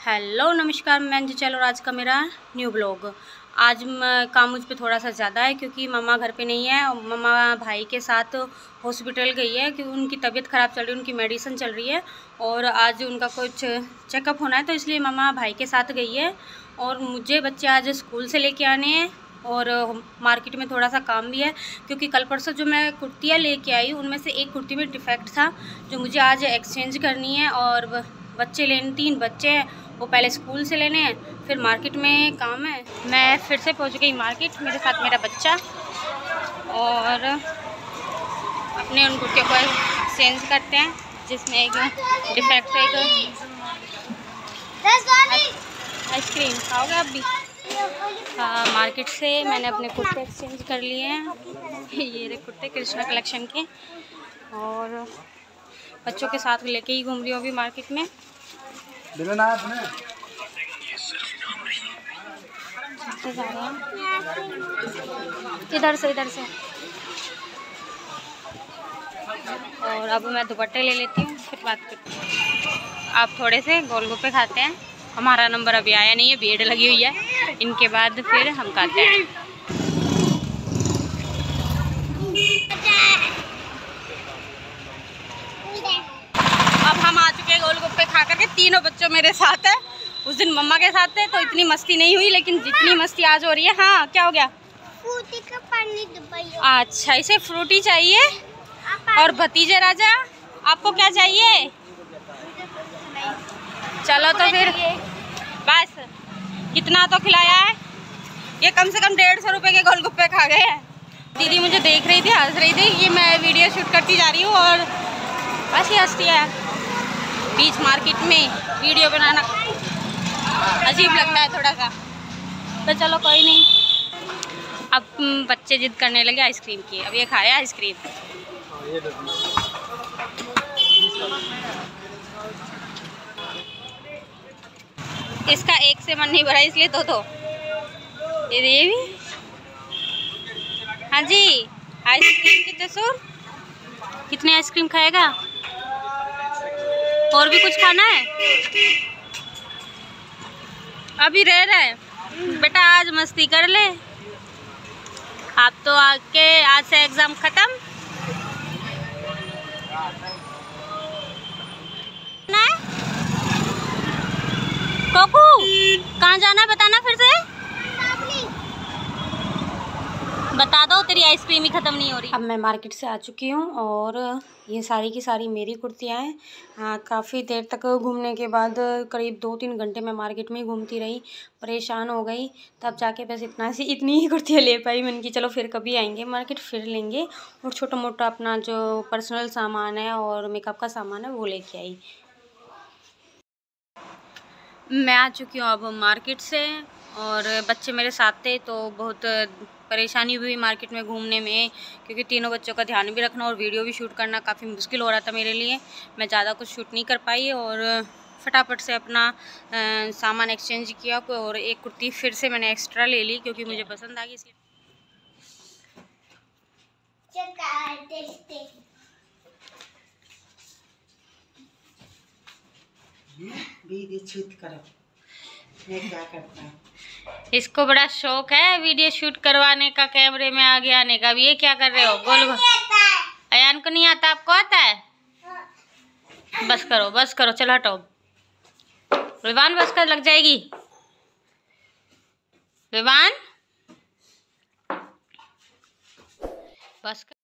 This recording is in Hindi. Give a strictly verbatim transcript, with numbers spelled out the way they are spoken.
हेलो नमस्कार, मैं चलो आज का मेरा न्यू ब्लॉग। आज काम मुझ पे थोड़ा सा ज़्यादा है क्योंकि मम्मा घर पे नहीं है और मम्मा भाई के साथ हॉस्पिटल गई है क्योंकि उनकी तबीयत ख़राब चल रही है, उनकी मेडिसिन चल रही है और आज उनका कुछ चेकअप होना है, तो इसलिए मम्मा भाई के साथ गई है। और मुझे बच्चे आज स्कूल से लेके आने हैं और मार्केट में थोड़ा सा काम भी है क्योंकि कल परसों जो मैं कुर्तियाँ लेके आई उनमें से एक कुर्ती में डिफेक्ट था जो मुझे आज एक्सचेंज करनी है। और बच्चे लेने तीन बच्चे हैं, वो पहले स्कूल से लेने हैं, फिर मार्केट में काम है। मैं फिर से पहुंच गई मार्केट, मेरे साथ मेरा बच्चा, और अपने उन कुर्तियों को एक्सचेंज करते हैं जिसमें एक डिफेक्ट है। एक आइसक्रीम खाओगे आप भी? हाँ, मार्केट से मैंने अपने कुर्ते एक्सचेंज कर लिए हैं। ये रहे कुर्ते कृष्णा कलेक्शन के, और बच्चों के साथ लेके ही घूम रही हूँ अभी मार्केट में। जा रहे हैं इधर से इधर से और अब मैं दुपट्टे ले लेती हूँ, फिर बात करती हूँ। आप थोड़े से गोलगप्पे खाते हैं, हमारा नंबर अभी आया नहीं है, भीड़ लगी हुई है, इनके बाद फिर हम खाते हैं। अब हम आ चुके हैं गोलगप्पे खा करके, तीनों बच्चों मेरे साथ है। उस दिन मम्मा के साथ थे तो इतनी मस्ती नहीं हुई, लेकिन जितनी मस्ती आज हो रही है। हाँ, क्या हो गया? फ्रूटी का पानी दुबई। अच्छा, इसे फ्रूटी चाहिए। और भतीजे राजा, आपको क्या चाहिए? चलो तो फिर बस, कितना तो खिलाया है, ये कम से कम डेढ़ सौ रुपये के गोलगप्पे खा गए हैं। दीदी मुझे देख रही थी, हंस रही थी कि मैं वीडियो शूट करती जा रही हूँ और बस ही हंसती है। बीच मार्केट में वीडियो बनाना अजीब लगता है थोड़ा सा, तो चलो कोई नहीं। अब बच्चे जिद करने लगे आइसक्रीम की, अब ये खाया आइसक्रीम। इसका एक से मन नहीं भरा इसलिए दो दो। ये भी हाँ जी, आइसक्रीम कितने सौ? कितने आइसक्रीम खाएगा? और भी कुछ खाना है? अभी रह रहा है बेटा, आज मस्ती कर ले। आप तो आके आज से एग्जाम खत्म ना है। कोकू कहाँ जाना है बताना फिर से, बता दो, तेरी आइसक्रीम ही ख़त्म नहीं हो रही। अब मैं मार्केट से आ चुकी हूँ और ये सारी की सारी मेरी कुर्तियाँ हैं। हाँ, काफ़ी देर तक घूमने के बाद करीब दो तीन घंटे मैं मार्केट में ही घूमती रही, परेशान हो गई, तब जाके बस इतना सी इतनी ही कुर्तियाँ ले पाई। मैंने कि चलो फिर कभी आएंगे मार्केट, फिर लेंगे, और छोटा मोटा अपना जो पर्सनल सामान है और मेकअप का सामान है वो लेके आई। मैं आ चुकी हूँ अब मार्केट से, और बच्चे मेरे साथ थे तो बहुत परेशानी हुई मार्केट में घूमने में, क्योंकि तीनों बच्चों का ध्यान भी रखना और वीडियो भी शूट करना काफ़ी मुश्किल हो रहा था मेरे लिए। मैं ज़्यादा कुछ शूट नहीं कर पाई और फटाफट से अपना आ, सामान एक्सचेंज किया, और एक कुर्ती फिर से मैंने एक्स्ट्रा ले ली क्योंकि मुझे पसंद आ गई इसलिए। मैं क्या करता है, इसको बड़ा शौक है वीडियो शूट करवाने का, कैमरे में आगे आने का। भी ये क्या कर रहे हो? बोल। अयान को नहीं आता, आपको आता है? बस करो बस करो, चलो हटाओ। विवान बस कर, लग जाएगी। विवान बस कर।